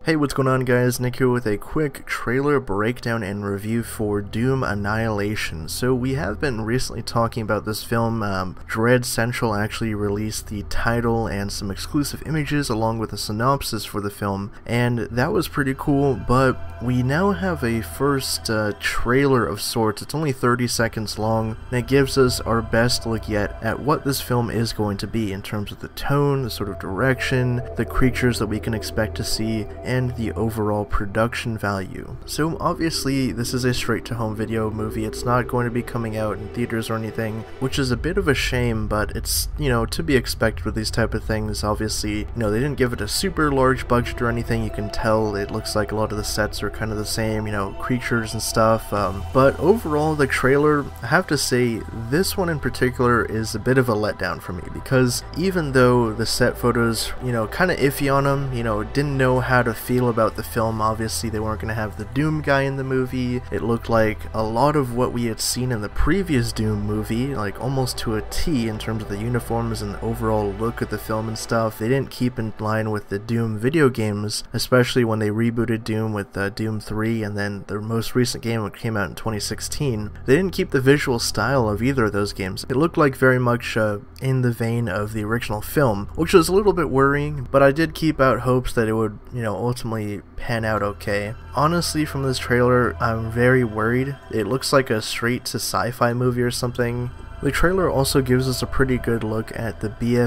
Hey, what's going on guys? Nick here with a quick trailer breakdown and review for Doom Annihilation. So we have been recently talking about this film. Dread Central actually released the title and some exclusive images along with a synopsis for the film, and that was pretty cool, but we now have a first trailer of sorts. It's only 30 seconds long, and it gives us our best look yet at what this film is going to be in terms of the tone, the sort of direction, the creatures that we can expect to see, and the overall production value. So obviously this is a straight to home video movie. It's not going to be coming out in theaters or anything, which is a bit of a shame, but it's, to be expected with these type of things. Obviously, they didn't give it a super large budget or anything. You can tell it looks like a lot of the sets are kind of the same, creatures and stuff, but overall the trailer, I have to say this one in particular is a bit of a letdown for me, because even though the set photos, kind of iffy on them, didn't know how to feel about the film. Obviously they weren't going to have the Doom guy in the movie. It looked like a lot of what we had seen in the previous Doom movie, like almost to a T in terms of the uniforms and the overall look of the film and stuff. They didn't keep in line with the Doom video games, especially when they rebooted Doom with Doom 3 and then their most recent game, which came out in 2016. They didn't keep the visual style of either of those games. It looked like very much in the vein of the original film, which was a little bit worrying, but I did keep out hopes that it would, ultimately pan out okay. Honestly, from this trailer, I'm very worried. It looks like a straight to sci-fi movie or something. The trailer also gives us a pretty good look at the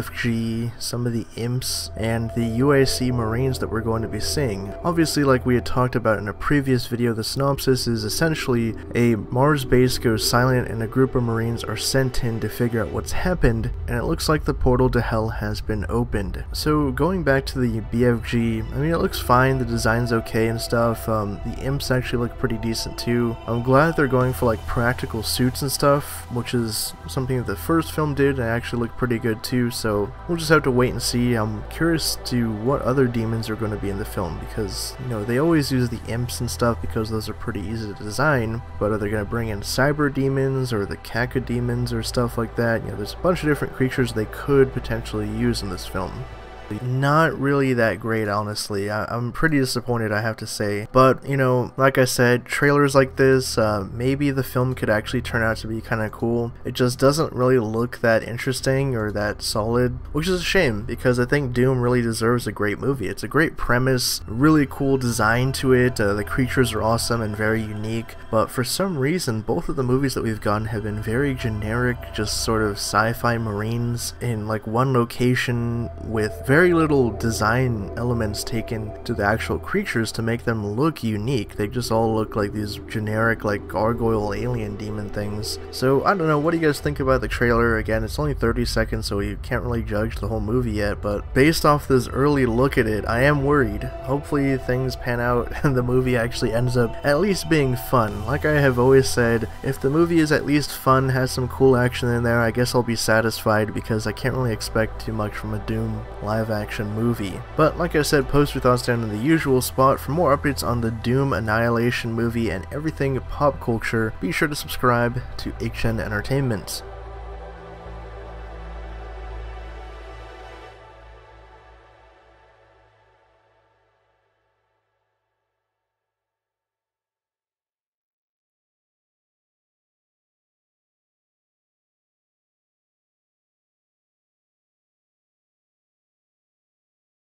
BFG, some of the imps, and the UAC Marines that we're going to be seeing. Obviously, like we had talked about in a previous video, the synopsis is essentially a Mars base goes silent and a group of Marines are sent in to figure out what's happened, and it looks like the portal to hell has been opened. So going back to the BFG, it looks fine, the design's okay and stuff. The imps actually look pretty decent too. I'm glad they're going for like practical suits and stuff, which is something that the first film did and actually looked pretty good too, so we'll just have to wait and see. I'm curious to what other demons are going to be in the film, because they always use the imps and stuff because those are pretty easy to design, but are they going to bring in cyber demons or the caca demons or stuff like that? There's a bunch of different creatures they could potentially use in this film. Not really that great, honestly. I'm pretty disappointed, I have to say, but like I said, trailers like this, maybe the film could actually turn out to be kind of cool. It just doesn't really look that interesting or that solid, which is a shame, because I think Doom really deserves a great movie. It's a great premise, really cool design to it, the creatures are awesome and very unique, but for some reason both of the movies that we've gotten have been very generic, just sort of sci-fi Marines in like one location with very little design elements taken to the actual creatures to make them look unique. They just all look like these generic like gargoyle alien demon things. So I don't know, what do you guys think about the trailer? Again, it's only 30 seconds, so you can't really judge the whole movie yet, but based off this early look at it, I am worried. Hopefully things pan out and the movie actually ends up at least being fun. Like I have always said, if the movie is at least fun, has some cool action in there, I guess I'll be satisfied, because I can't really expect too much from a Doom live action movie. But like I said, post your thoughts down in the usual spot. For more updates on the Doom Annihilation movie and everything pop culture, be sure to subscribe to HN Entertainment.